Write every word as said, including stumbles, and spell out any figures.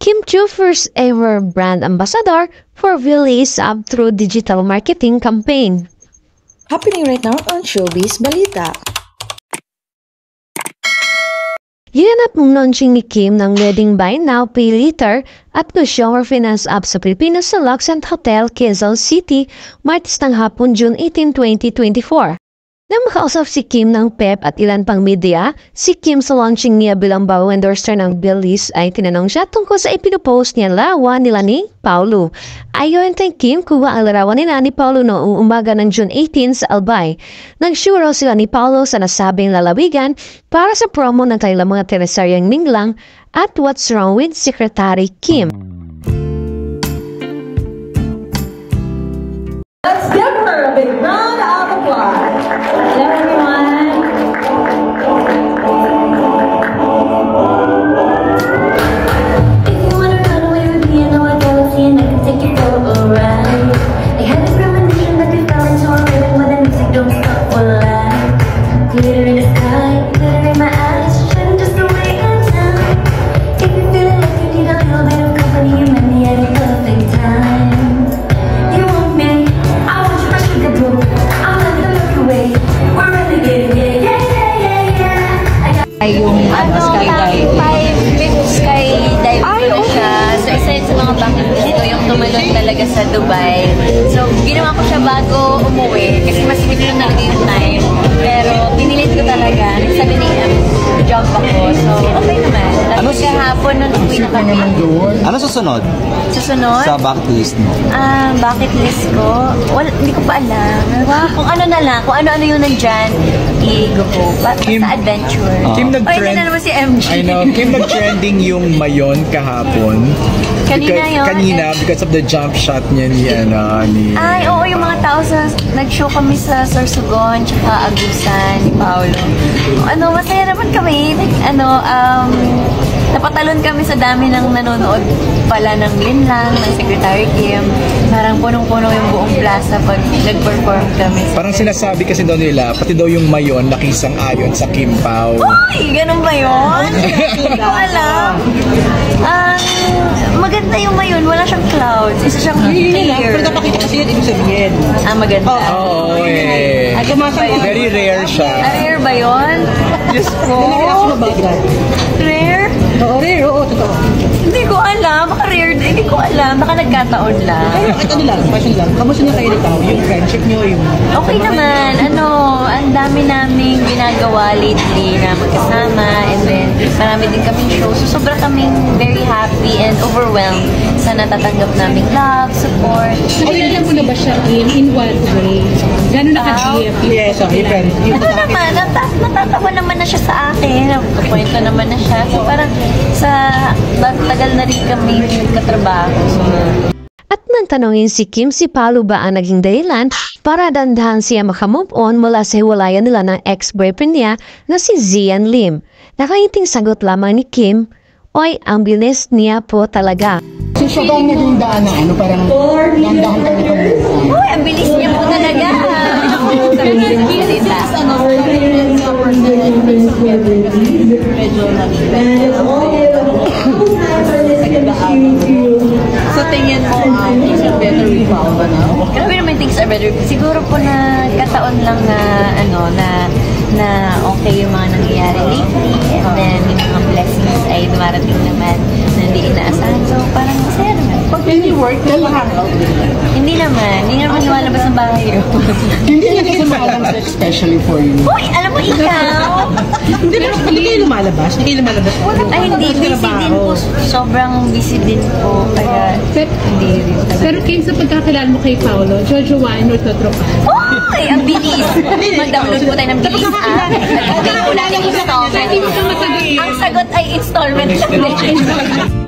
Kim Chiu first ever brand ambassador for Villy's up through digital marketing campaign. Happening right now on Showbiz Balita. Ginanap ng launching ni Kim ng Wedding Buy Now Pay Later at Shower Finance App sa Pilipinas sa Luxent Hotel, Quezon City, Martes ng hapon, June eighteen, twenty twenty-four. Nang makausap si Kim ng P E P at ilan pang media, si Kim sa launching niya bilang bago endorser ng Villy's ay tinanong siya tungkol sa ipinopost niya larawan nila ni Paulo. Ayon kay Kim, kuha ang larawan nila ni Paulo noong umaga ng June eighteen sa Albay. Nag-show sila ni Paulo sa nasabing lalawigan para sa promo ng kanilang mga teleseryeng Ninglang at What's Wrong with Secretary Kim. Let's give her a big round of applause. Hello, everyone. If you wanna run away with me, I know a galaxy and I can take you for a ride. I had this premonition that we fell into a rhythm where the music don't stop for life. Glitter in the sky, glitter in my eyes, shining just the way I am. If you feel like you need a little bit of company, you met me at a perfect time. You want me? Ay, yung ano, skydive. Five minutes skydive ko siya. So, isa yun sa mga bucket list ko, yung tumalon talaga sa Dubai. So, ginawa ko siya bago umuwi. Kasi masikip lang talaga yung time. Pero, pinilit ko talaga. Nagsabi ni M, job ako. So, okay naman. Tapos kahapon, nung uwi na kami. Ano susunod? Susunod? Sa bucket list mo? Ah, bucket list ko? Wala, hindi ko pa alam. Kung ano na lang, kung ano-ano yung nandyan, i-go ko. Pa, Kim, sa adventure. Uh, Kim nag-trend. Ay, na naman si M G. I know. Kim nag-trending yung mayon kahapon. Kanina because, yun. Kanina, because of the jump shot niya ni, ano, ni... Ay, oo, yung mga tao sa... Nag-show kami sa Sorsogon, tsaka Agusan, ni Paolo. Ano, masaya naman kami. Like, ano, um... napatalon kami sa dami ng nanonood pala ng Linlang, ng Secretary Kim. Parang punong-puno yung buong plaza pag nag-perform kami. Parang sinasabi kasi daw nila, pati daw yung mayon nakisang ayon sa Kim Pao. Uy, ganun ba yun? Hindi ko alam. Um, maganda yung mayon, wala siyang clouds. Isa siyang clear. Pero napakita kasi yun, ibig sabihin. Ah, maganda. Oo, oh, eh. Very rare siya. Ah, rare ba yun? Diyos ko. Rare? Oo, rare. Oo, totoo. Hindi ko alam. Baka rare. Hindi ko alam. Baka nagkataon lang. Pero ito lang, question lang. Kamusta niya kayo nito? Yung friendship niyo, yung... Okay naman. Ano, ang dami naming ginagawa lately na magkasama. And then, marami din kaming show. So, sobra kaming very happy and overwhelmed sa natatanggap naming love, support. Nakilala mo na ba siya in, in what way? Gano'n naka-G F? Yes, okay, friend. Ano naman, nata- natatawa naman na siya sa akin. Nagpupunto naman na siya. So, parang sa tagal na rin kami katrabaho. So, at nang tanongin si Kim si Paulo ba ang naging dahilan para dandahan siya makamove on mula sa hiwalayan nila ng ex-boyfriend niya na si Zian Lim. Nakaiting sagot lamang ni Kim, oy, ang bilis niya po talaga. So, siya ba ang naging daan na ano, parang dandahan kayo kamove on? uy, ang bilis niya po talaga. Sa tingin mo, um, things are better with Paolo now? Grabe naman things are better. Siguro po na kataon lang na ano na na okay yung mga nangyayari lately and then yung mga blessings ay dumarating naman na hindi inaasahan. So parang masaya naman. Pag any work, may ma-hangout din. Hindi naman. Hindi naman lumalabas ng bahay yun. Hindi niya kasi maalang especially for you. Uy! Alam mo ikaw! Hindi pero hindi kayo lumalabas? Hindi kayo lumalabas? Ay hindi. Busy din po. Sobrang busy din po. Kaya Pero, hindi rin. pero Kim, sa pagkakilala mo kay Paolo, Jojo Wine or Totro ka? Uy! Ang bilis! Mag-download po tayo ng bilis app. At po natin installment. Ang sagot ay installment.